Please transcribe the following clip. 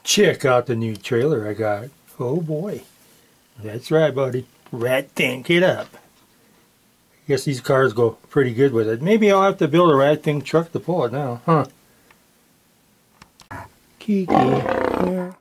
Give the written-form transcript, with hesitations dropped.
Check out the new trailer I got. Oh boy. That's right, buddy. Rat thing, get up. I guess these cars go pretty good with it. Maybe I'll have to build a rat thing truck to pull it now, huh? Kiki. There.